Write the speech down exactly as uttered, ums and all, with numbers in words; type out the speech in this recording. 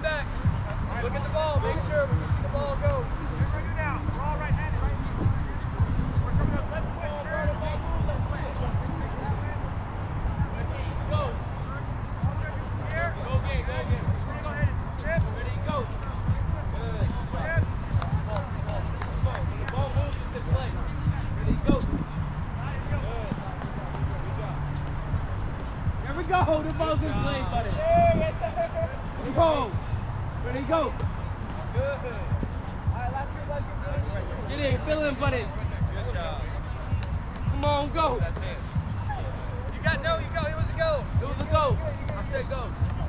back. Look at the ball. Make sure when you see the ball go. We're ready now. We're all right-handed, right? We're coming up. Let's push. Turn the ball. Move. Let's push. Go. Here. Go again. Go again. Ready, go ahead. Chip. Ready, go. Good. Chip. Ball, ball, ball. When the ball moves, it's in play. Ready, go. There we go. The ball's in play, buddy. Ready, go. Ready, go. Good. All right, last year, last year. Get in, fill in, buddy. Good job. Come on, go. That's it. You got no, you go. It was a go. It was a go. I said go.